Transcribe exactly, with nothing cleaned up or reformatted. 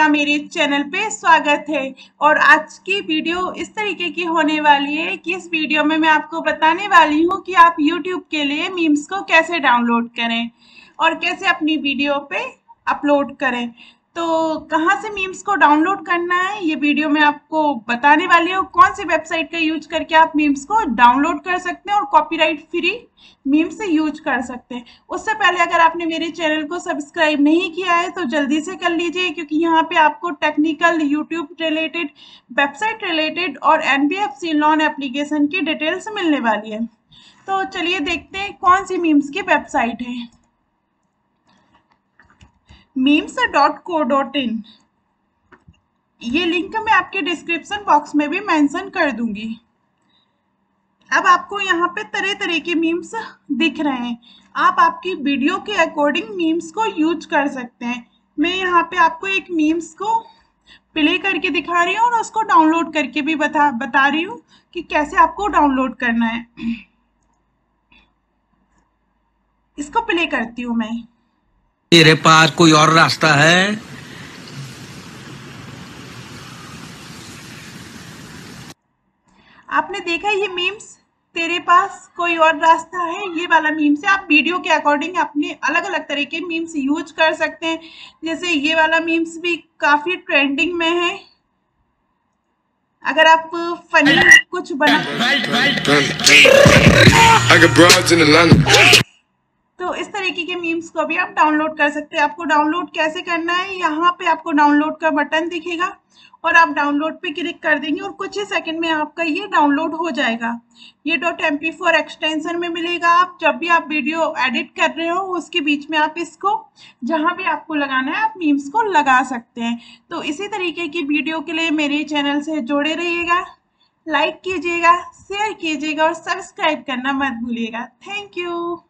मेरे चैनल पे स्वागत है। और आज की वीडियो इस तरीके की होने वाली है कि इस वीडियो में मैं आपको बताने वाली हूँ कि आप यूट्यूब के लिए मीम्स को कैसे डाउनलोड करें और कैसे अपनी वीडियो पे अपलोड करें। तो कहाँ से मीम्स को डाउनलोड करना है ये वीडियो में आपको बताने वाली हूँ। कौन सी वेबसाइट का यूज करके आप मीम्स को डाउनलोड कर सकते हैं और कॉपीराइट फ्री मीम्स से यूज कर सकते हैं। उससे पहले अगर आपने मेरे चैनल को सब्सक्राइब नहीं किया है तो जल्दी से कर लीजिए, क्योंकि यहाँ पे आपको technical, YouTube related, website related और एनबीएफसी लोन एप्लीकेशन की डिटेल्स मिलने वाली है। तो चलिए देखते हैं कौन सी मीम्स की वेबसाइट है। Memes dot co dot in, ये लिंक मैं आपके डिस्क्रिप्शन बॉक्स में भी मेंशन कर दूंगी। अब आपको यहाँ पे तरह तरह के मीम्स दिख रहे हैं। आप आपकी वीडियो के अकॉर्डिंग मीम्स को यूज कर सकते हैं। मैं यहाँ पे आपको एक मीम्स को प्ले करके दिखा रही हूँ और उसको डाउनलोड करके भी बता बता रही हूँ कि कैसे आपको डाउनलोड करना है। इसको प्ले करती हूँ मैं। तेरे पास कोई और रास्ता है? आपने देखा ये मीम्स, तेरे पास कोई और रास्ता है, ये वाला मीम्स है। आप वीडियो के अकॉर्डिंग अपने अलग अलग तरह के मीम्स यूज कर सकते हैं। जैसे ये वाला मीम्स भी काफी ट्रेंडिंग में है। अगर आप फनी कुछ बना तो इस तरीके के मीम्स को भी आप डाउनलोड कर सकते हैं। आपको डाउनलोड कैसे करना है, यहाँ पे आपको डाउनलोड का बटन दिखेगा और आप डाउनलोड पे क्लिक कर देंगे और कुछ ही सेकंड में आपका ये डाउनलोड हो जाएगा। ये dot M P four extension में मिलेगा। आप जब भी आप वीडियो एडिट कर रहे हो उसके बीच में आप इसको जहाँ भी आपको लगाना है आप मीम्स को लगा सकते हैं। तो इसी तरीके की वीडियो के लिए मेरे चैनल से जुड़े रहिएगा, लाइक कीजिएगा, शेयर कीजिएगा और सब्सक्राइब करना मत भूलिएगा। Thank you.